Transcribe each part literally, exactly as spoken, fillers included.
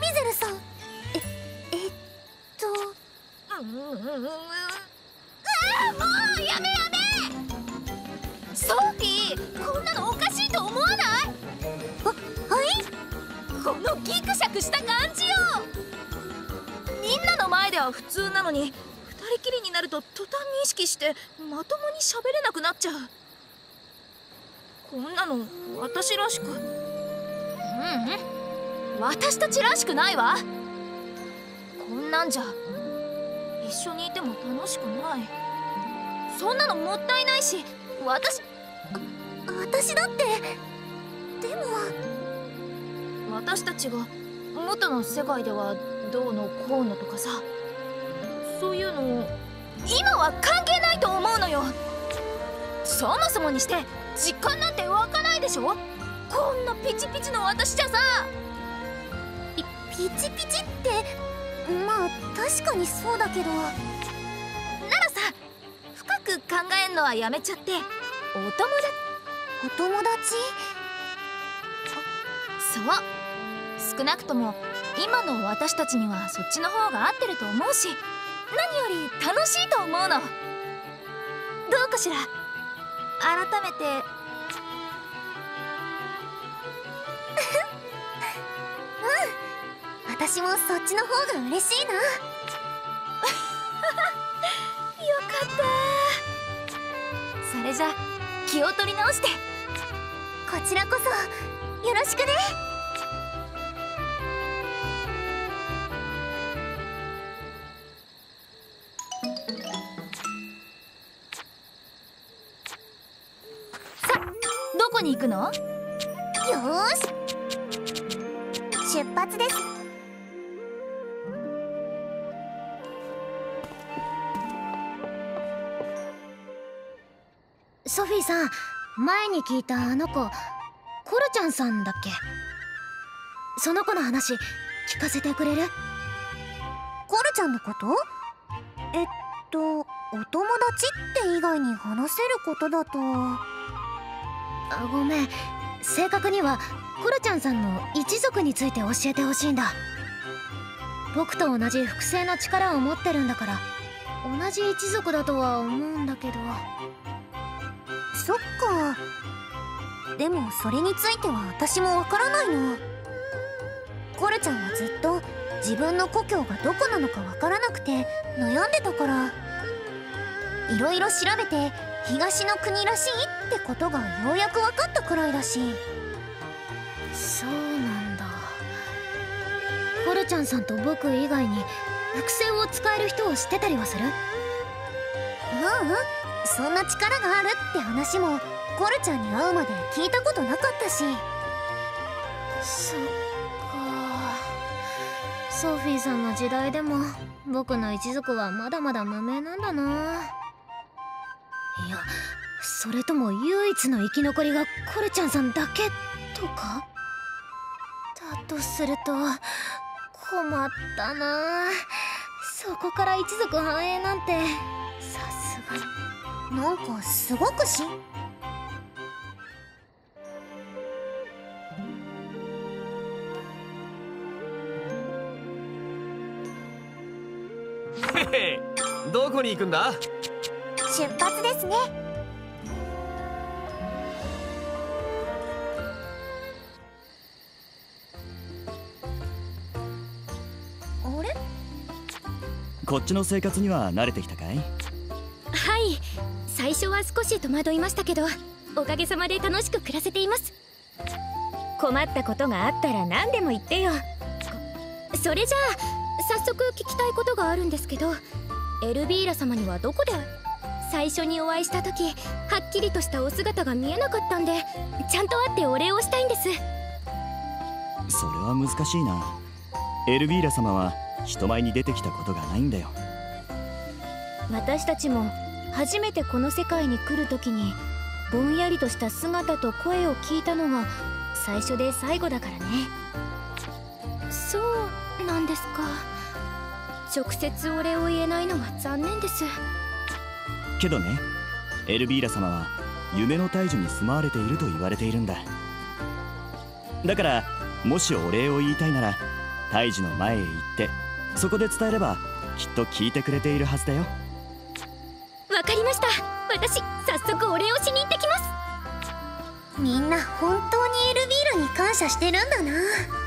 ビゼルさん。ええっとううううううあもうやめやめ。ソフィー、こんなのおかしいと思わない？あ、はい。このギクシャクした感じよ。みんなの前では普通なのに、二人きりになると途端に意識してまともに喋れなくなっちゃう。こんなの私らしく、ううん、私たちらしくないわ。こんなんじゃ一緒にいても楽しくない。そんなのもったいないし、私私だって。でも私たちが元の世界ではどうのこうのとかさ、そういうの今は関係ないと思うのよ。そもそもにして実感なんて湧かないでしょ。こんなピチピチの私じゃさ。ピピチピチって、まあ確かにそうだけど。ならさ、深く考えんのはやめちゃって、お友達お友達そう、少なくとも今の私たちにはそっちの方が合ってると思うし、何より楽しいと思うの。どうかしら。改めてうん、私もそっちの方が嬉しいな。よかった。それじゃ気を取り直して、こちらこそよろしくね。どこに行くの？よーし、出発です。ソフィーさん、前に聞いたあの子、コルちゃんさんだっけ？その子の話聞かせてくれる？コルちゃんのこと？えっとお友達って以外に話せることだと。あ、ごめん、正確にはコルちゃんさんの一族について教えてほしいんだ。僕と同じ複製の力を持ってるんだから、同じ一族だとは思うんだけど。そっか。でもそれについては私もわからないの。コルちゃんはずっと自分の故郷がどこなのかわからなくて悩んでたから、いろいろ調べて東の国らしいってことがようやく分かったくらいだし。そうなんだ。コルちゃんさんと僕以外に複製を使える人を知ってたりはする？ううん、そんな力があるって話もコルちゃんに会うまで聞いたことなかったし。そっか。ソフィーさんの時代でも僕の一族はまだまだ無名なんだな。いや、それとも唯一の生き残りがコルちゃんさんだけとか？だとすると困ったな。そこから一族繁栄なんてさすがに。なんかすごくしへへ、どこに行くんだ？ 出発ですね。あれ？ こっちの生活には慣れてきたかい？ はい、最初は少し戸惑いましたけど、おかげさまで楽しく暮らせています。困ったことがあったら何でも言ってよ。それじゃあ早速聞きたいことがあるんですけど、エルビーラ様にはどこで？最初にお会いした時、はっきりとしたお姿が見えなかったんで、ちゃんと会ってお礼をしたいんです。 それは難しいな。エルビーラ様は人前に出てきたことがないんだよ。 私たちも初めてこの世界に来る時にぼんやりとした姿と声を聞いたのが最初で最後だからね。そうなんですか。直接お礼を言えないのは残念です。 けどね、エルビーラ様は夢の大樹に住まわれていると言われているんだ。だからもしお礼を言いたいなら、 大樹の前へ行ってそこで伝えればきっと聞いてくれているはずだよ。 わかりました。私早速お礼をしに行ってきます。 みんな本当にエルビーラに感謝してるんだな。ね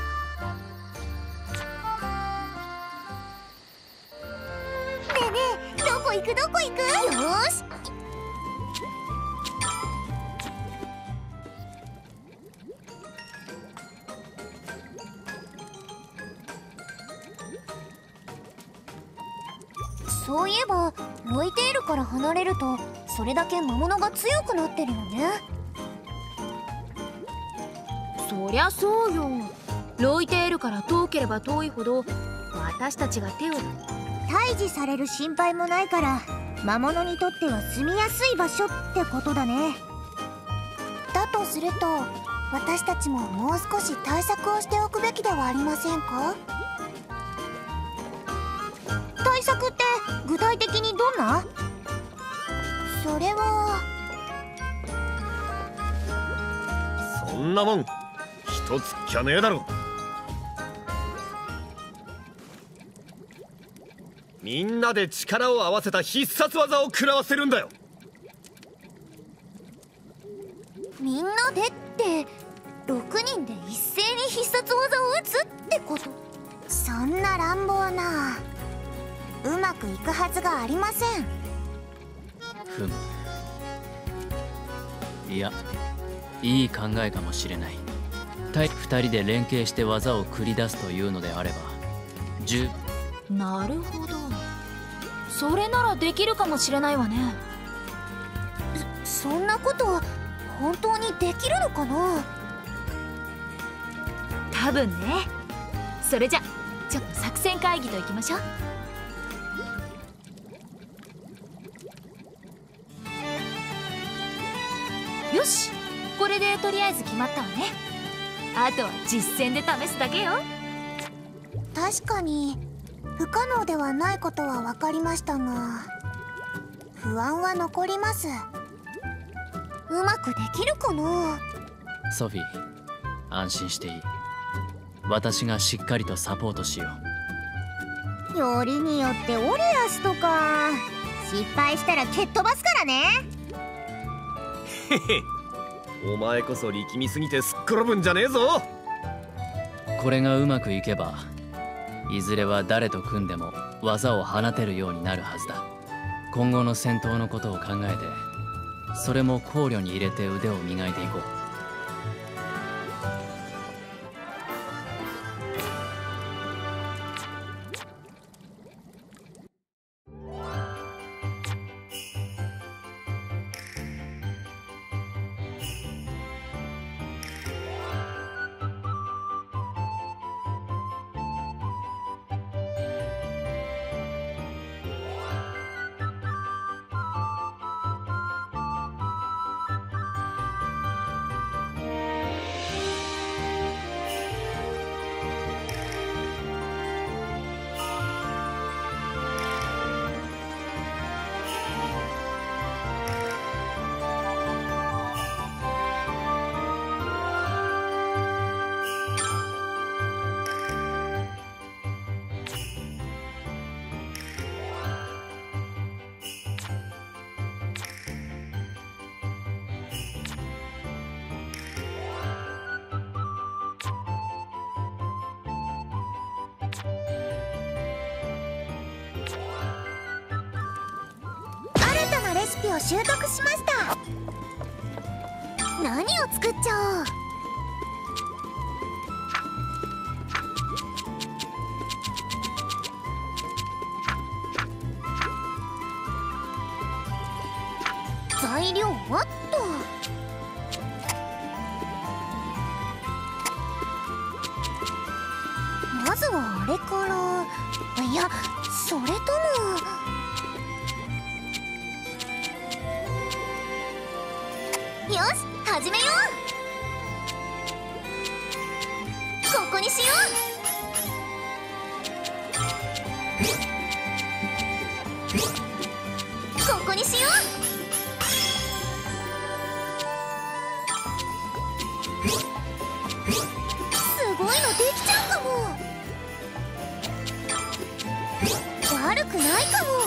えねえ、どこ行くどこ行く？よーし。そういえばロイテールから離れるとそれだけ魔物が強くなってるよね。 そりゃそうよ。ロイテールから遠ければ遠いほど私たちが手を退治される心配もないから魔物にとっては住みやすい場所ってことだね。だとすると私たちももう少し対策をしておくべきではありませんか？対策って具体的にどんな？それはそんなもん一つきゃねえだろ。みんなで力を合わせた必殺技を食らわせるんだよ。 みんなでってろくにんで一斉に必殺技を打つってこと？そんな乱暴なうまくいくはずがありません。 ふむ。いや、いい考えかもしれない。対ふたりで連携して技を繰り出すというのであれば十なるほど、それならできるかもしれないわね。 そそんなこと本当にできるのかな？ 多分ね。それじゃちょっと作戦会議といきましょう。よし、これでとりあえず決まったわね。あとは実践で試すだけよ。 確かに不可能ではないことは分かりましたが不安は残ります。うまくできるかな？ ソフィー、安心していい。私がしっかりとサポートしよう。よりによってオレアスとか失敗したら蹴っ飛ばすからね。 へへ、お前こそ力みすぎてすっ転ぶんじゃねえぞ。 これがうまくいけばいずれは誰と組んでも技を放てるようになるはずだ。今後の戦闘のことを考えてそれも考慮に入れて腕を磨いていこう。 レシピを習得しました。何を作っちゃおう。材料はっと。まずはあれから、いやそれともよし、始めよう。ここにしよう。ここにしよう。すごいのできちゃうかも。 かも。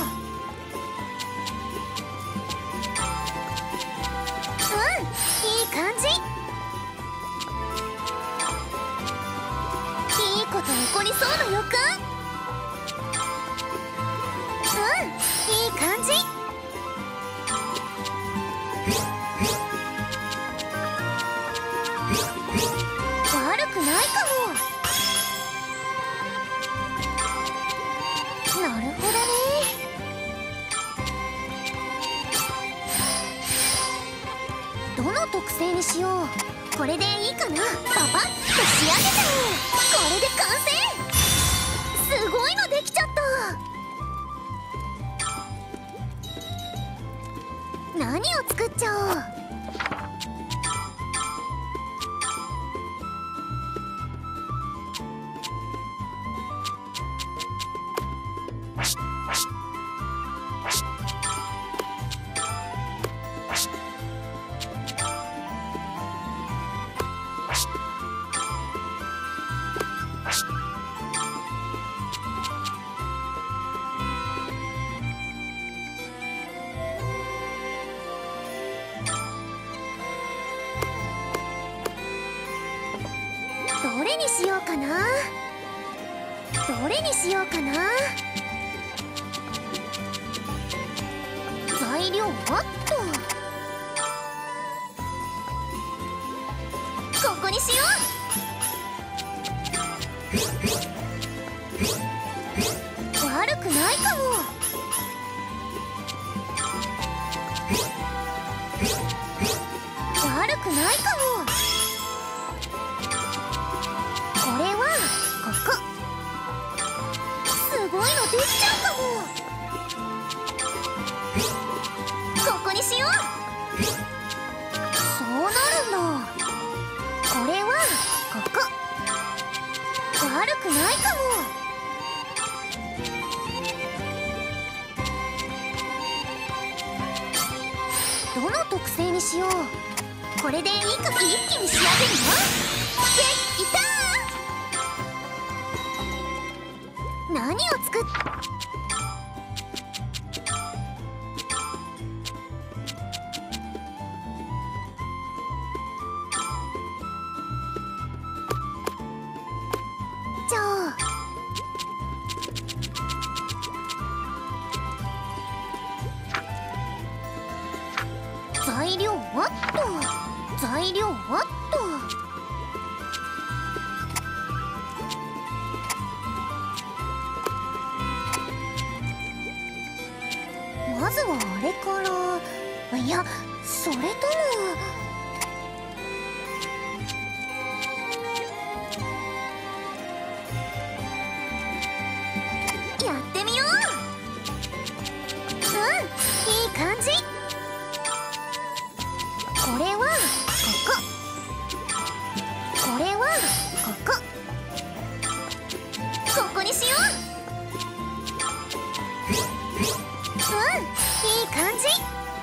うんいい感じ。いいこと起こりそうな予感。うんいい感じ。悪くないかも。なるほどね。どの特性にしよう。これでいいかな。パパッと仕上げちゃおう。これで完成。すごいのできちゃった。何を作っちゃおう。どれにしようかな。どれにしようかな。材料はっとここにしよう。悪くないかも。悪くないかも。これはここ。すごいのできちゃうかも。ここにしよう。そうなるんだ。これはここ。悪くないかも。どの特性にしよう。これでいいか。一気に仕上げるよ。できたー。何を作っじゃあ材料はっと材料はっとまずはあれから。いやそれともやってみよう。うんいい感じ。これはここ。これはここ。ここにしよう。うんいい感じ。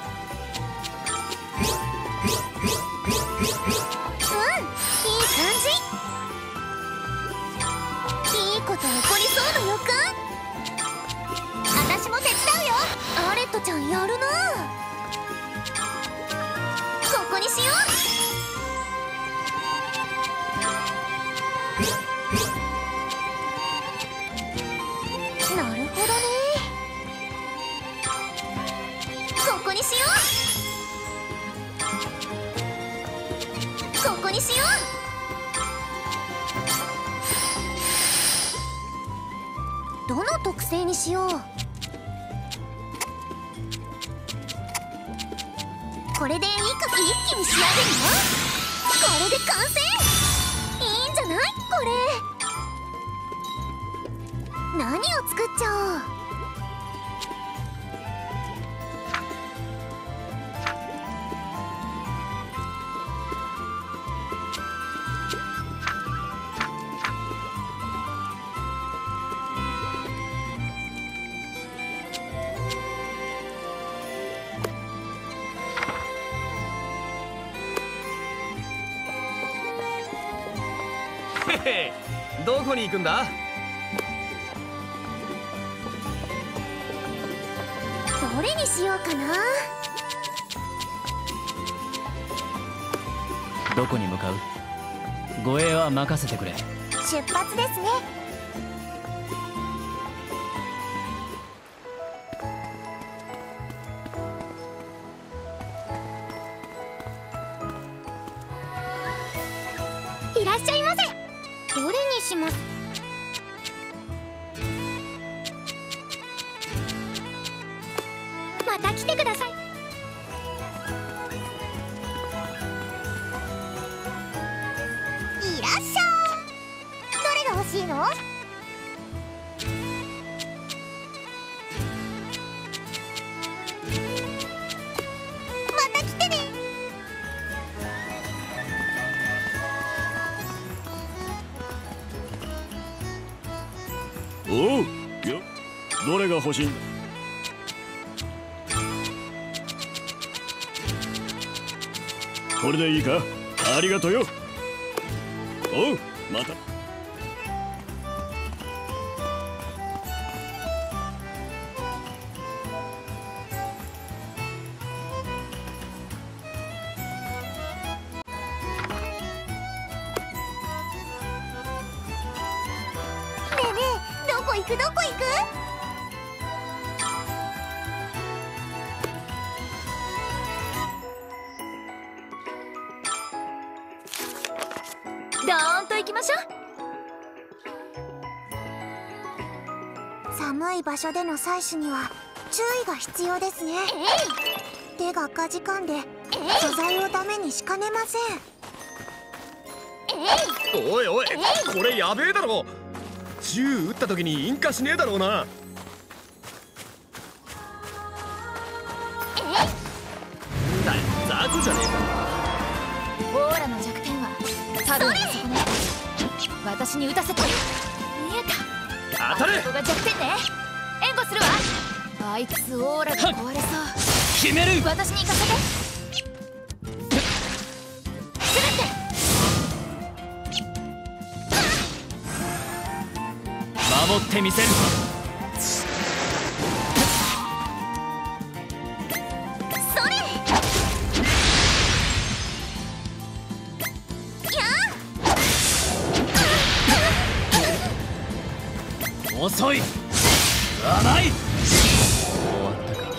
うんいい感じ。いいこと起こりそうな予感。私も手伝うよ。アレットちゃんやるな。ここにしよう。なるほどね。ここにしよう。ここにしよう。どの特性にしよう。これでいいか。一気に仕上げるよ。これで完成。いいんじゃない。これ何を作っちゃおう。 へへ、どこに行くんだ。 にしようかな。 どこに向かう？護衛は任せてくれ。 出発ですね。いらっしゃいませ。どれにします？また来てください。いらっしゃい。どれが欲しいの？また来てね。 おう、よ、どれが欲しいんだ？これでいいか？ありがとうよ。おう、また。 ねえねえ、どこ行くどこ行く？ ドーンと行きましょう。寒い場所での採取には注意が必要ですね。手がかじかんで素材をダメにしかねません。 おいおい、これやべえだろ。銃撃った時に引火しねえだろうな。だよ、雑魚じゃねえか。 オーラの弱点は多分あそこね。私に撃たせて。見えた。 当たれ。 ここが弱点ね。援護するわ。あいつオーラが壊れそう。 決める。 私に行かせて。 守ってみせる。 それ。 遅い。甘い。終わったか。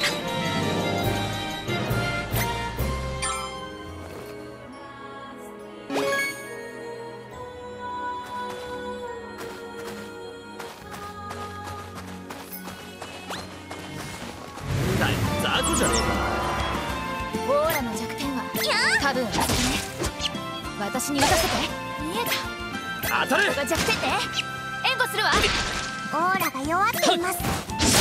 だよ、雑魚じゃねえか。 オーラの弱点は多分あそこね。私に撃たせて。見えた。 当たれ。 ここが弱点ね。援護するわ。 オーラが弱っています。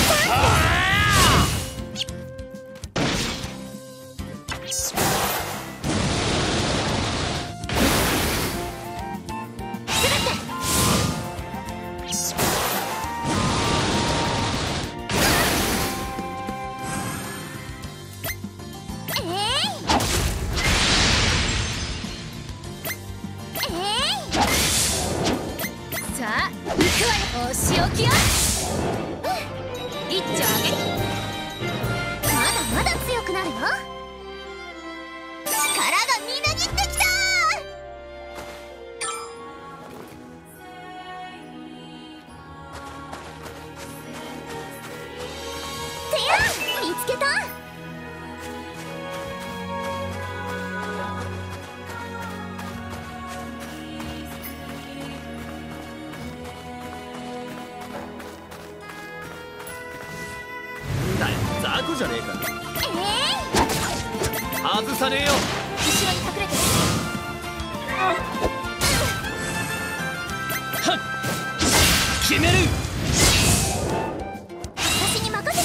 さあ、行くわよ。お仕置きよ。一丁あげる。 まだまだ強くなるよ。力がみなぎってきた。てや、見つけた。 だよ、雑魚じゃねえか。 え外さねえよ。 後ろに隠れて。 決める。 私に任せて。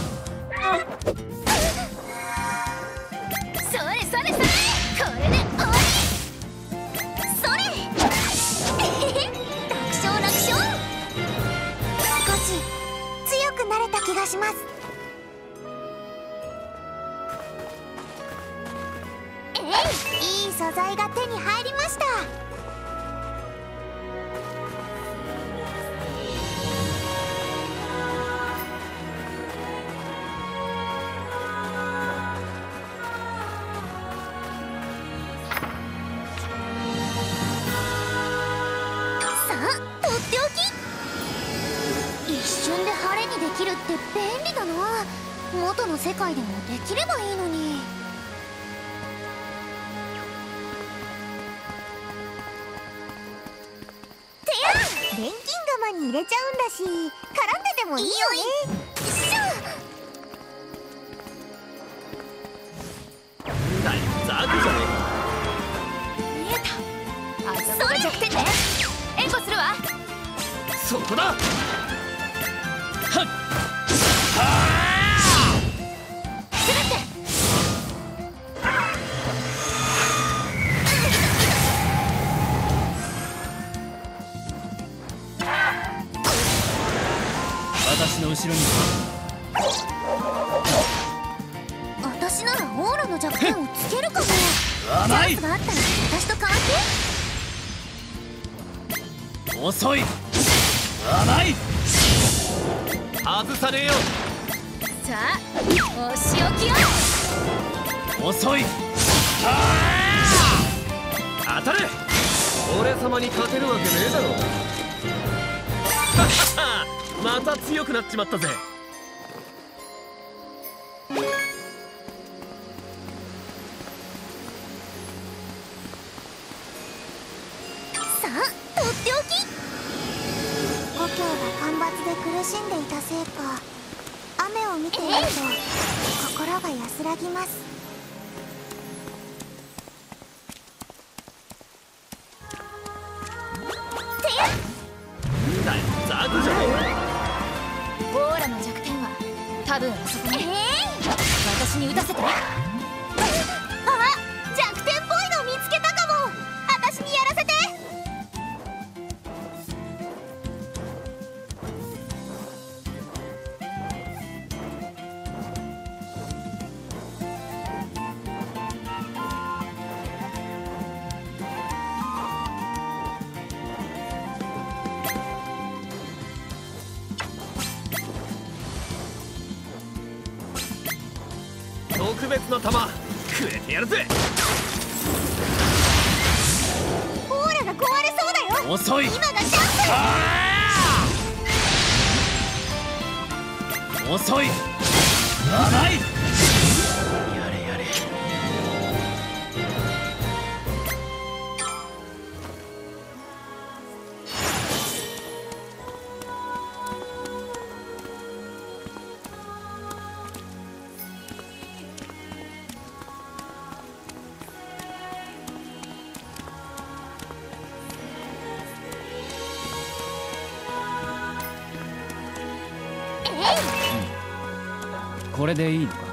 それそれそれ。これで終わり。 それ。楽勝楽勝。少し強くなれた気がします。いい素材が手に入りました。 って便利だな。元の世界でもできればいいのに。てや錬金釜に入れちゃうんだし、絡んでてもいいよね。しょだいザクじゃね見えた。あそこが弱点ね。援護するわ。 え。そこだ。はっ私の後ろに。 私ならオーラの弱点をつけるかも。チ甘いャンスがあったら私と関係。 遅い。甘い。 外さねえよ。 さあお仕置きよ。 遅い。 当たれ。俺様に勝てるわけねえだろ。また強くなっちまったぜ。 さあ、とっておき。故郷が干ばつで苦しんでいたせいか、雨を見ていると心が安らぎます。 だいザクじゃねオーラの弱点は多分あそこに。私に打たせて。 あ、弱点っぽいの見つけたかも。私にやらせて。 特別な弾くれてやるぜ。 オーラが壊れそうだよ。 遅い。 今がチャンス。 遅い。甘い。やれやれ。これでいいのか。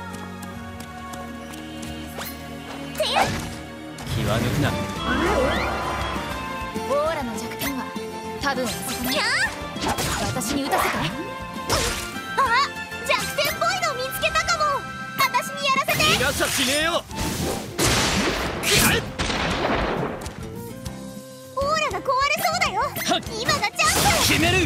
気は抜くな。 オーラの弱点は多分あそこに。私に打たせて。 あ、弱点っぽいの見つけたかも。私にやらせて。 逃がしゃしねえよ。くらえ。 オーラが壊れそうだよ。今がチャンス。 決める。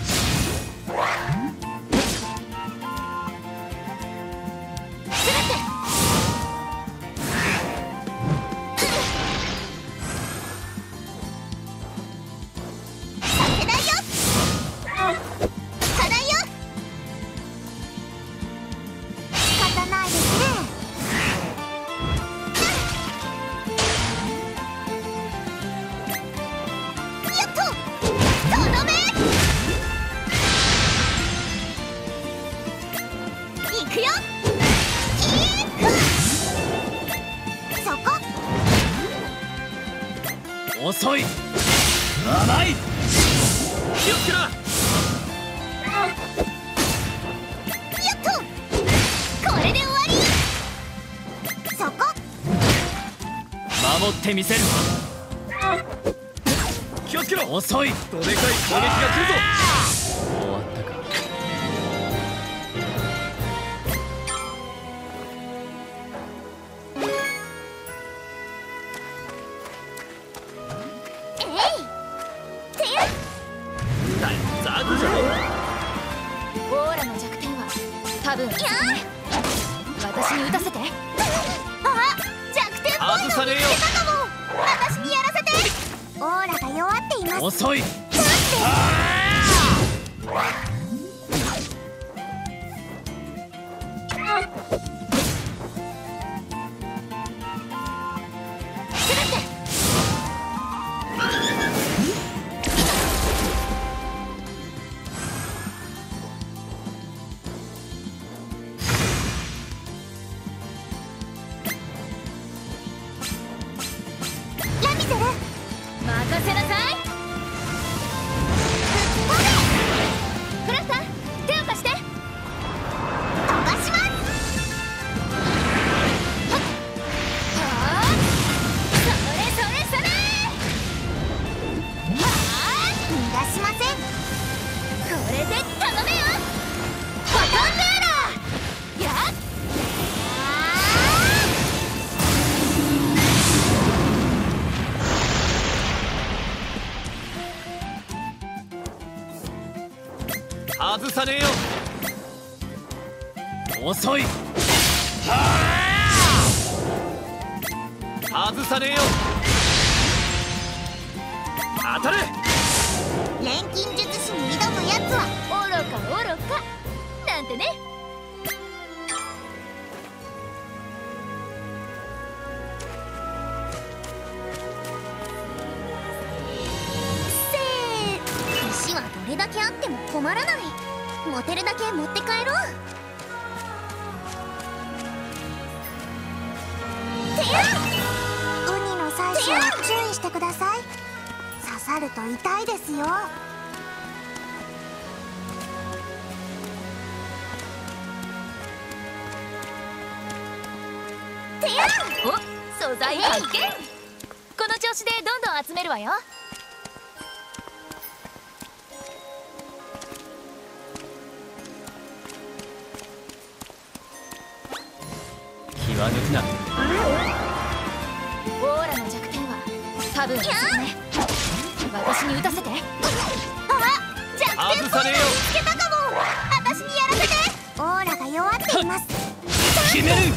遅い。甘い。 気をつけな。 やっとこれで終わり。そこ守ってみせる。 気をつけろ。 遅い。 どでかい攻撃が来るぞ。 終わったか。 オーラの弱点は多分あそこね。私に打たせて。 あ、弱点っぽいの見つけたかも。私にやらせて。オーラが弱っています。 遅い。 外さねえよ。 遅い。 外さねえよ。当たれ。 錬金術師に挑むやつは愚か愚かなんてね。 石はどれだけあっても困らない。持てるだけ持って帰ろう。てやウニの採取は注意してください。刺さると痛いですよ。てやお、素材発見。この調子でどんどん集めるわよ。 気は抜くな。 オーラの弱点は多分そこね。私に打たせて。あ、弱点外さねえよ。 つけたかも。私にやらせて。オーラが弱っています。 決める。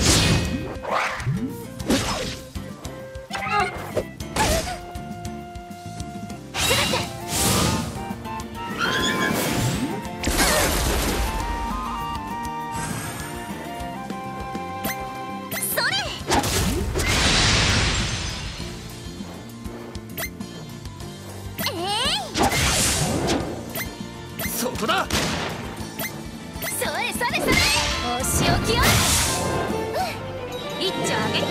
そこだ。 それそれそれ。お仕置きよ。一丁あげり。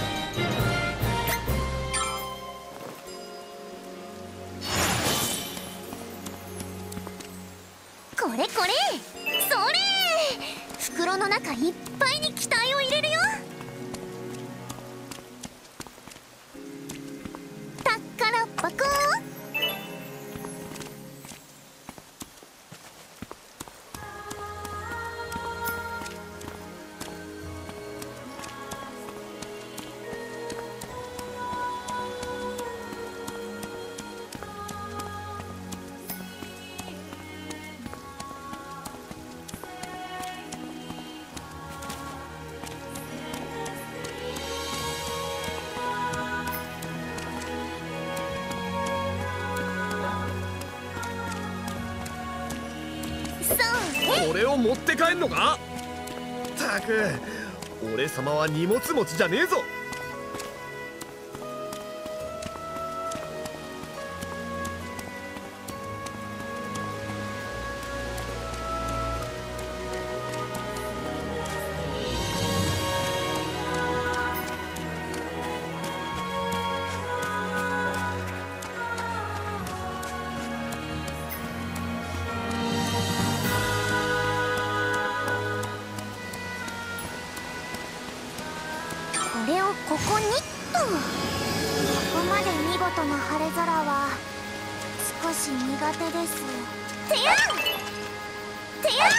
これこれ、それ。袋の中いっぱいに機体を入れるよ。宝箱。 これを持って帰んのか。ったく俺様は荷物持ちじゃねえぞ。 これをここにっと。ここまで見事な晴れ空は少し苦手です。てやんてやん。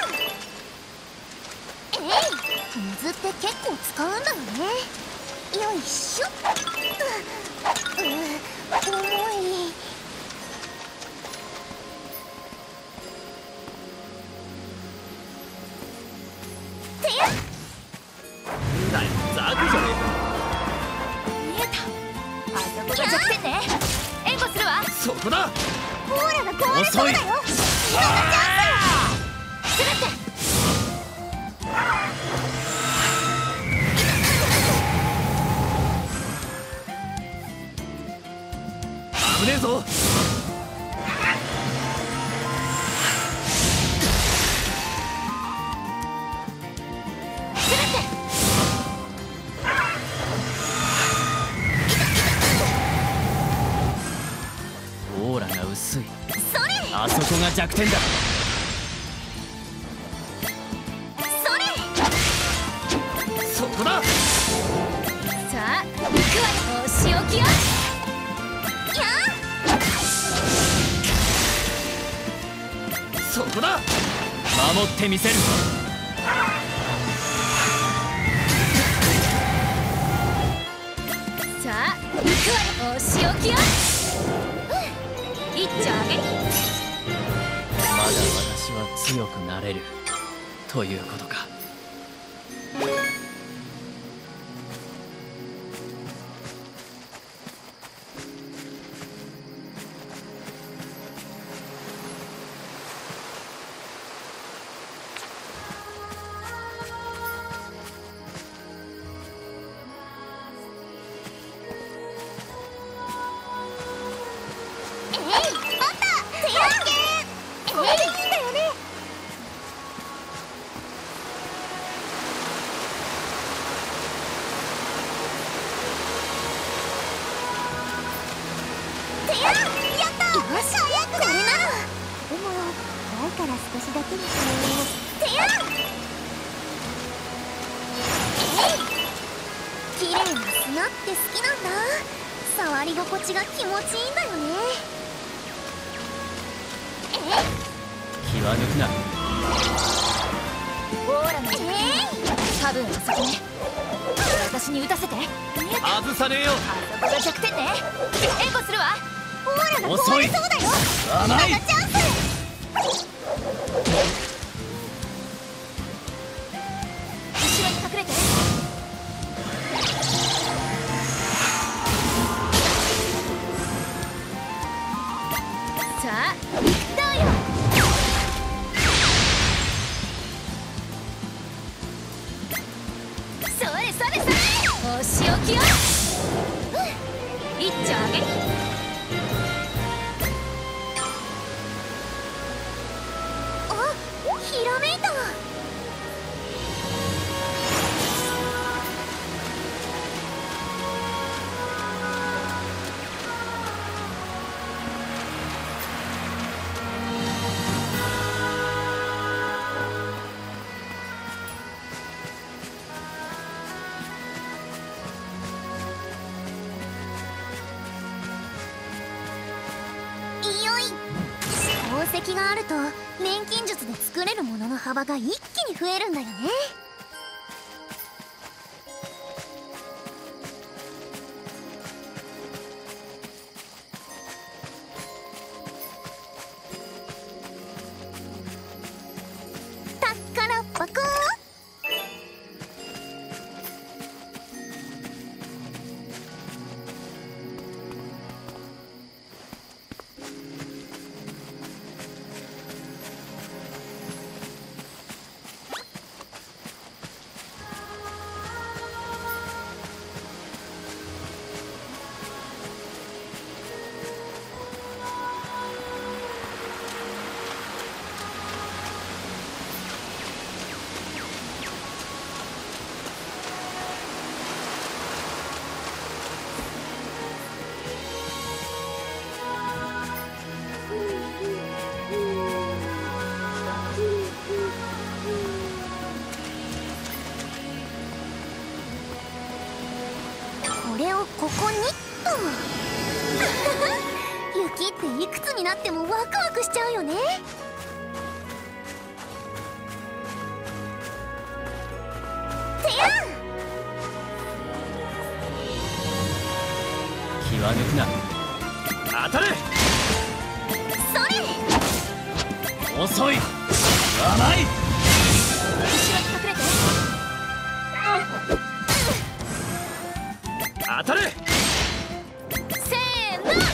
えい、水って結構使うんだよね。よいしょ。うう重い。てやん。 だよザクじゃねえか。 見えた。あそこが弱点ね。援護するわ。 そこだ。 オーラが壊れそうだよ。今がチャンス。すべて。 危ねえぞ。 オーラが薄い。 それあそこが弱点だ。 それ。 そこだ。 さあ行くわよ。お仕置きよ。 そこだ。 守ってみせる。 さあ行くわよ。お仕置きよ。一丁あげり。 まだ私はは強くなれるということか。 宝石があると錬金術で作れるものの幅が一気に増えるんだよね。宝箱。これをここにと雪っていくつになってもワクワクしちゃうよね。てやん気は抜くな。 当たれ。 それ遅い。甘い。 後ろに隠れて。 当たれ。 せーの、どう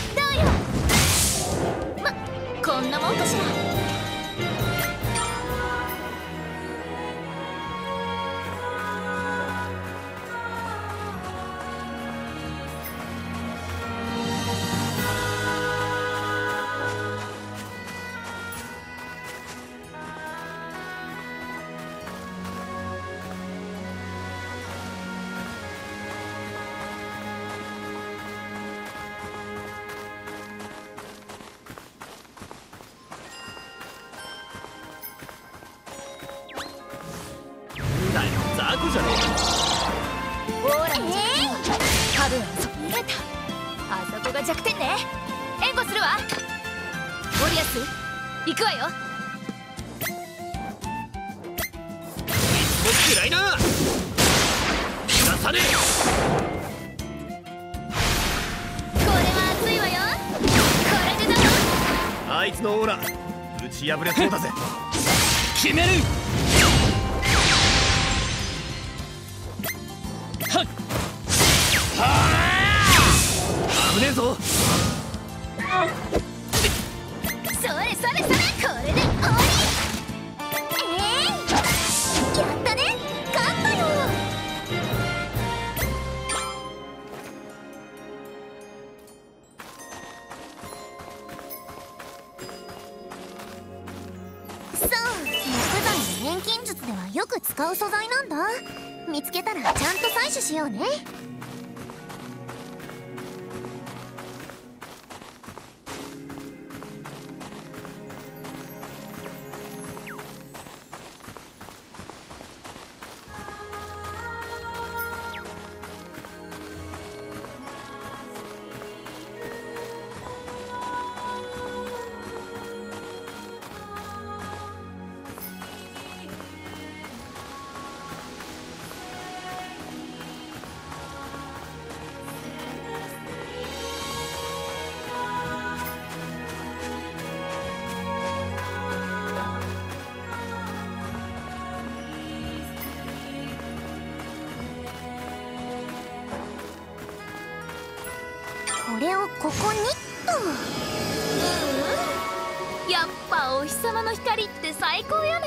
よ。ま、こんなもんかしら。 雑魚じゃねえか。 ほら、多分あそこ逃げた。あそこが弱点ね。援護するわ。オリアス行くわよ。 もう嫌いな。出さねえ。 これは熱いわよ。これでだわ。 あいつのオーラ打ち破れそうだぜ。 決める。はっ危ねえぞ。 それそれそれ、これで終わり。えい、やったね、勝ったよ。そう、木材の錬金術ではよく使う素材なんだ。見つけたらちゃんと採取しようね。これをここにっと。うん、やっぱお日様の光って最高よね。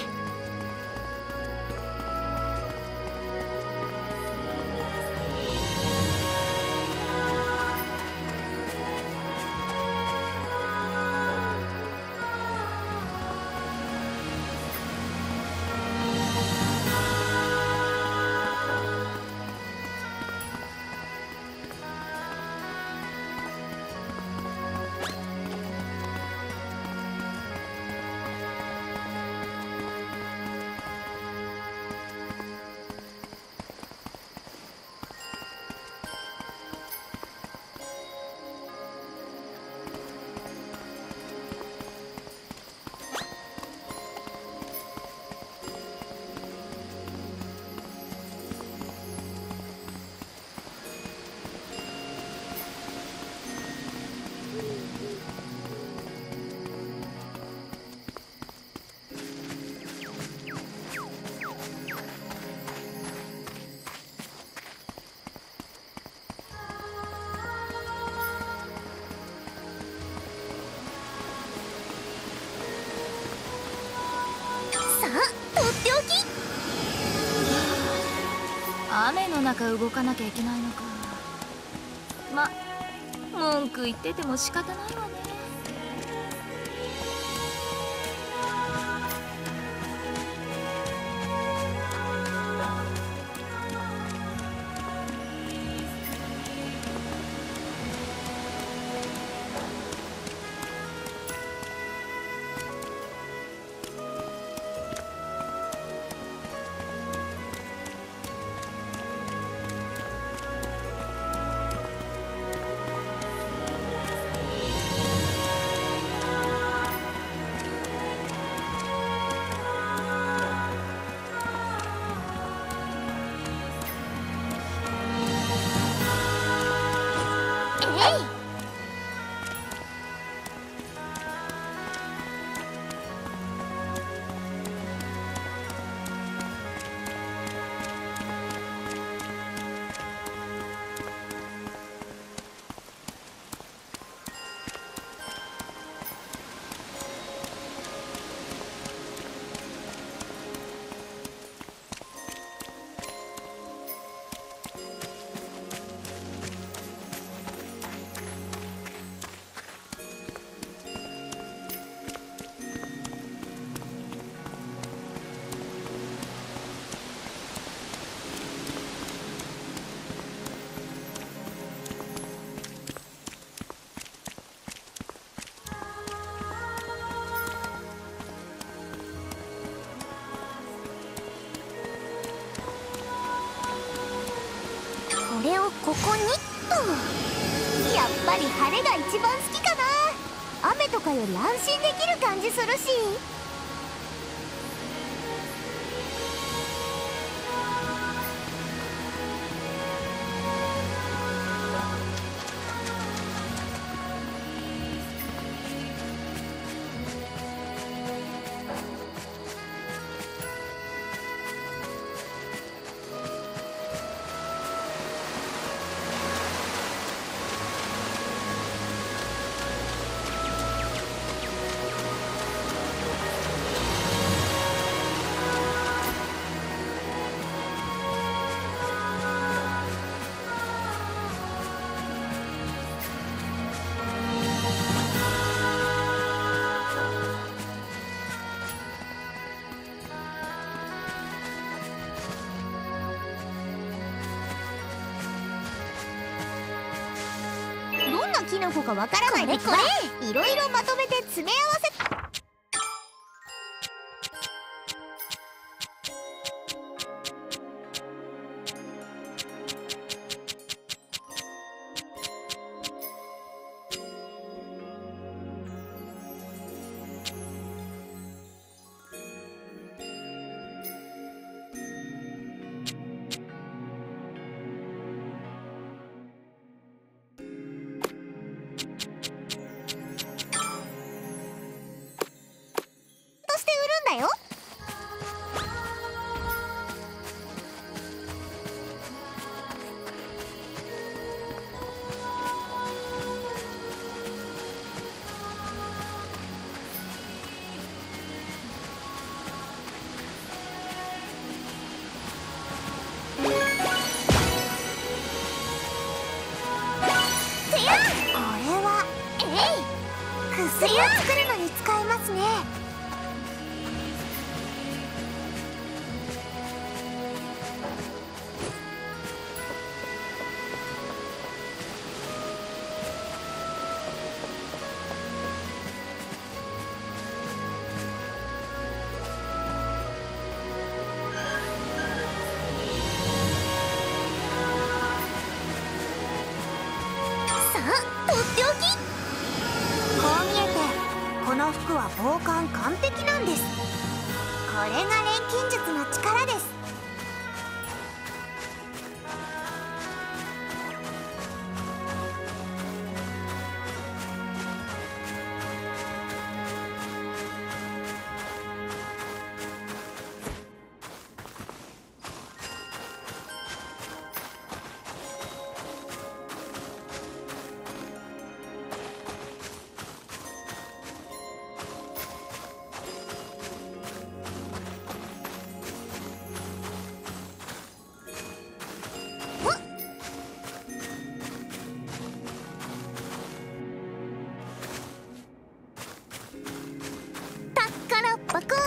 とっておき。雨の中動かなきゃいけないのか。ま、文句言ってても仕方ないわね。これをここにっと。やっぱり晴れが一番好きかな。雨とかより安心できる感じするし。 キノコかわからないこれいろいろまとめて詰め合わせ。だよ。これはえい薬を作るのに使えますね。とっておき。こう見えてこの服は防寒完璧なんです。これが錬金術の力です。バコーン。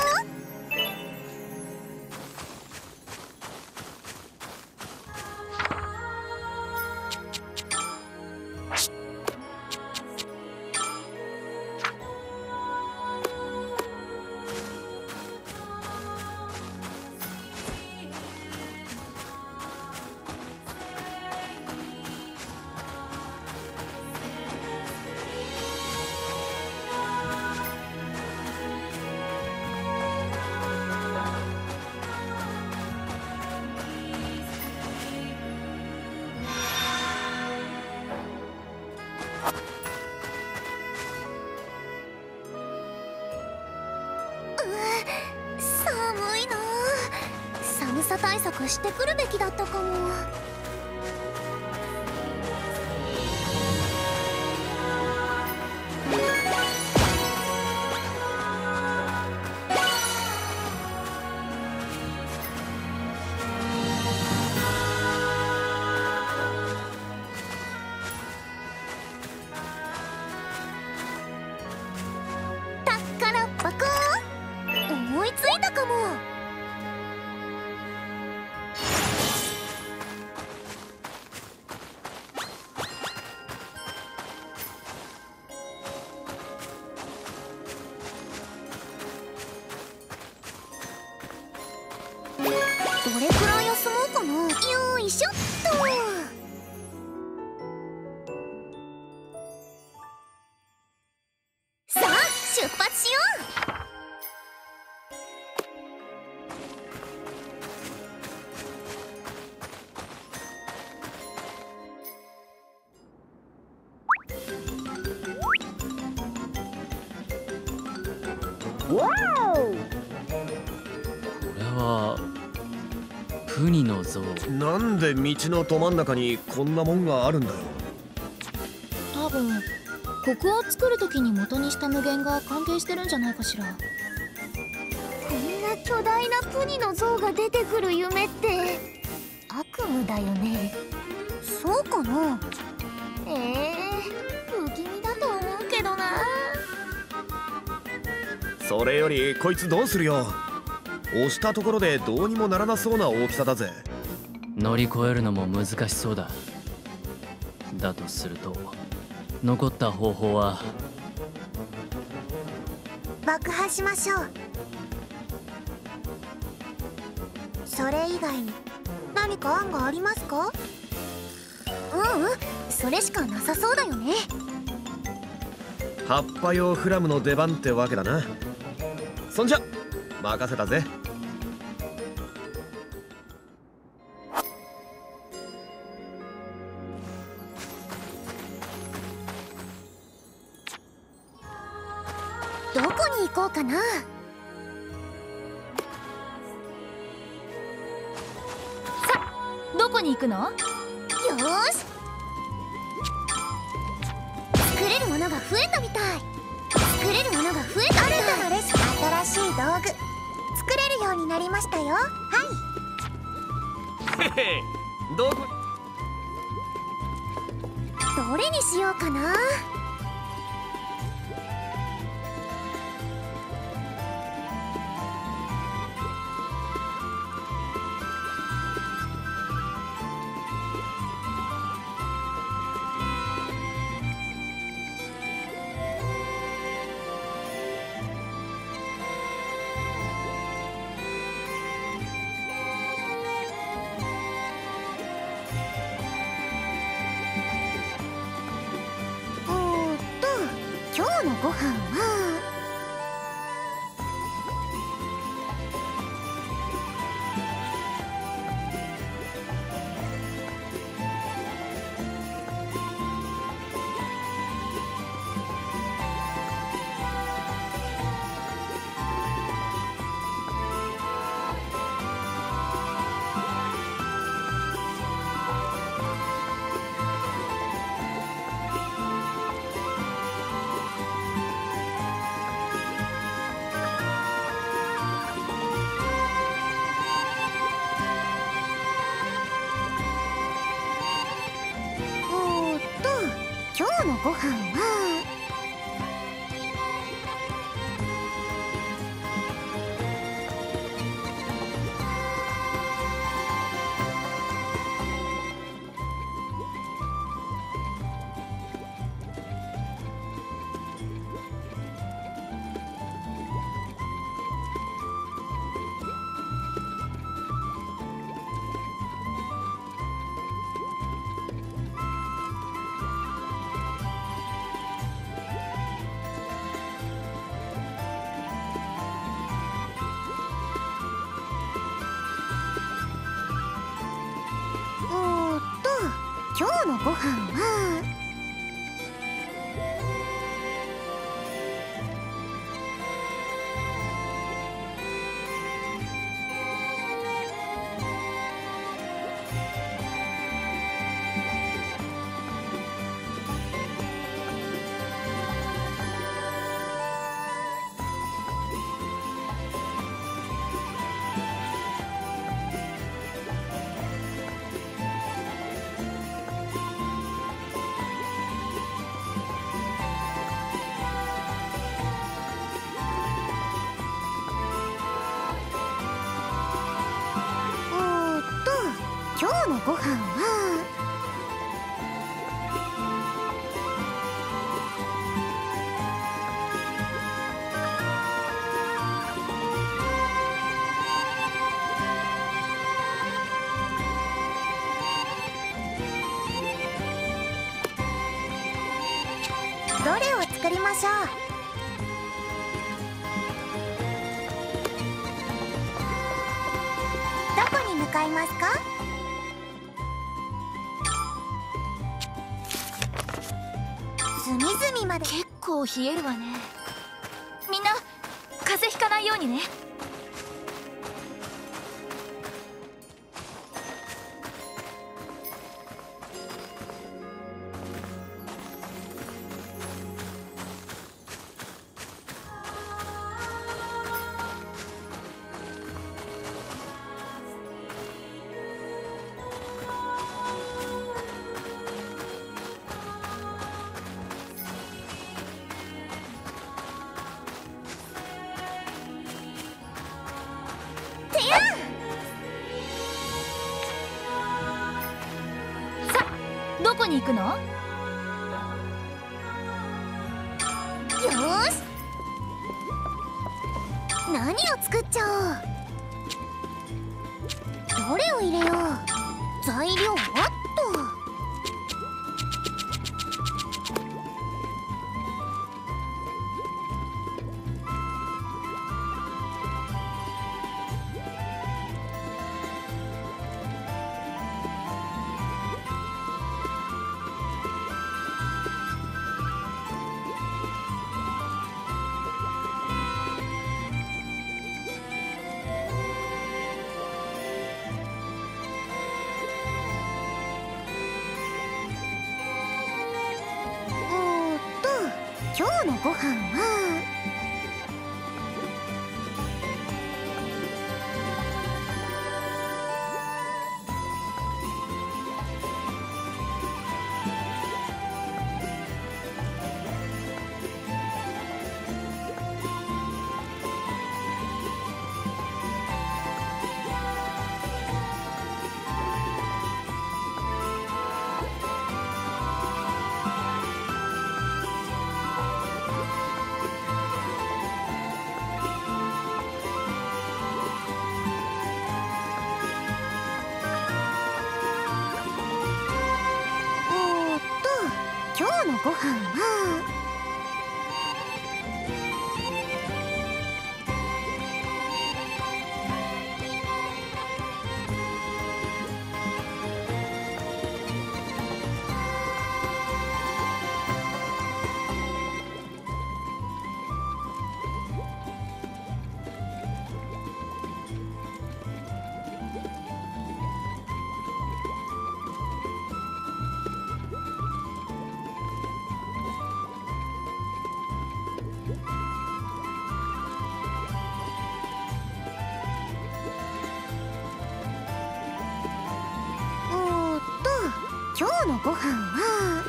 寒いな。寒さ対策してくるべきだったかも。タッカラッパコーン。思いついたかも。どれくらい休もうかな。よいしょっと。さあ出発しよう。 これはプニの像。 なんで道のど真ん中にこんなもんがあるんだよ。 多分ここを作る時に元にした無限が関係してるんじゃないかしら。 こんな巨大なプニの像が出てくる夢って悪夢だよね。 そうかな。 ええー、不気味だと思うけどな。 それよりこいつどうするよ。押したところでどうにもならなそうな大きさだぜ。 乗り越えるのも難しそうだ。だとすると残った方法は。 爆破しましょう。それ以外に何か案がありますか？うんうん、それしかなさそうだよね。 葉っぱ用フラムの出番ってわけだな。そんじゃ任せたぜ。 どこに行こうかな。 どこに行くの？ よーし、作れるものが増えたみたい。作れるものが増えたみたい。新たなレシピ、新しい道具作れるようになりましたよ。はい。 へへ、どこどれにしようかな。今日のご飯は今日のご飯は今日のご飯は今日のご飯はどれを作りましょう。どこに向かいますか？隅々まで。 結構冷えるわね。みんな風邪ひかないようにね。さあ、どこに行くの？ よーし、何を作っちゃおう。どれを入れよう。材料はっと。今日のご飯は今日のご飯は今日のご飯は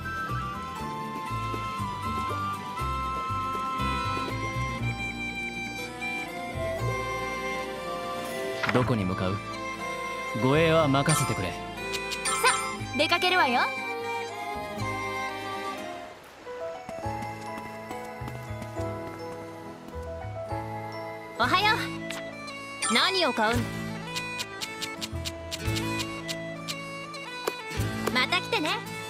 どこに向かう？護衛は任せてくれ。 さあ出かけるわよ。おはよう。何を買う？また来てね。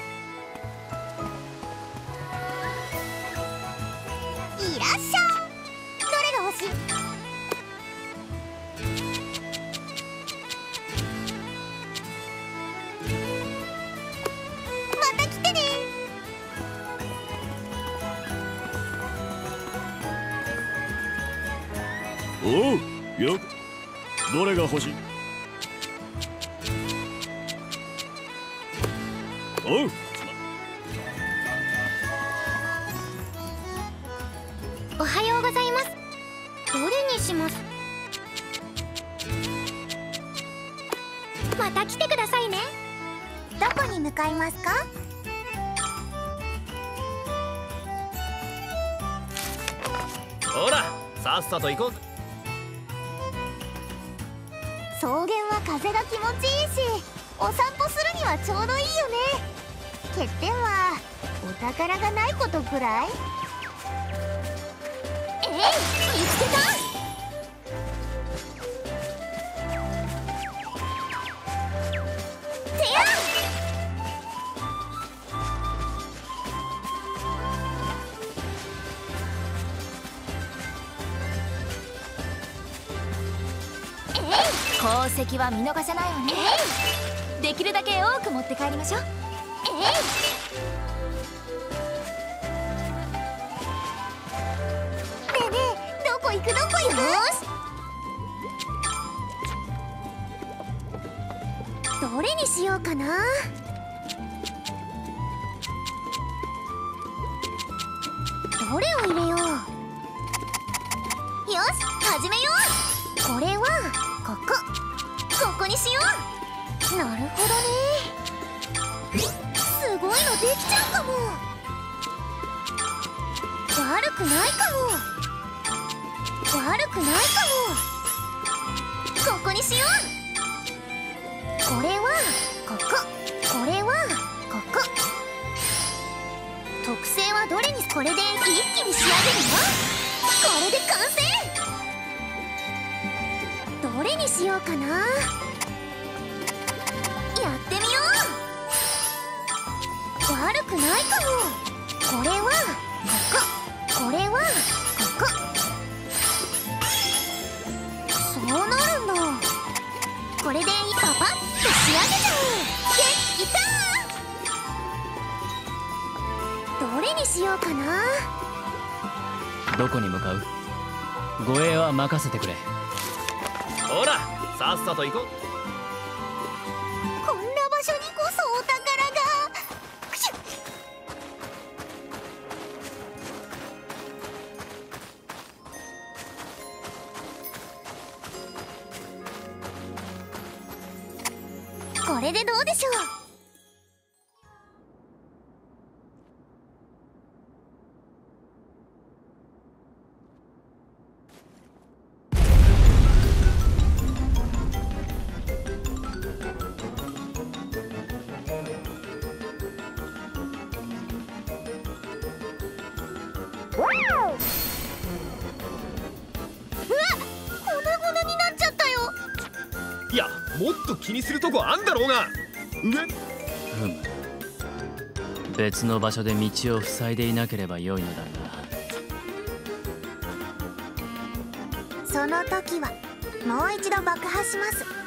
いらっしゃい。どれが欲しい？また来てね。 おう、よくどれが欲しい？おう。 おはようございます。どれにします？また来てくださいね。どこに向かいますか？ ほらさっさと行こう。 草原は風が気持ちいいし、お散歩するにはちょうどいいよね。欠点はお宝がないことくらい。えい、見つけた。てや宝石は見逃せないわね。できるだけ多く持って帰りましょう。 えい。ねえねえ、どこ行くどこ行く？よし、どれにしようかな。どれを入れよう。よし、始めよう。これはここここにしよう。なるほどね。すごいのできちゃうかも。悪くないかも。悪くないかも。ここにしよう。これはここ、これはここ。特性ははどれにこれで一気に仕上げるよ。これで完成。どれにしようかな。やってみよう。悪くないかも。これはここ、これはここ。そうなるんだ。これでパパッと仕上げちゃう。できたー。どれにしようかな。 どこに向かう？護衛は任せてくれ。 ほら、さっさと行こう。 こんな場所にこそお宝が。くしゅっ。これでどうでしょう。うわ、粉々になっちゃったよ。 いや、もっと気にするとこあんだろうが。上。 ふむ、別の場所で道を塞いでいなければよいのだその時はもう一度爆破します。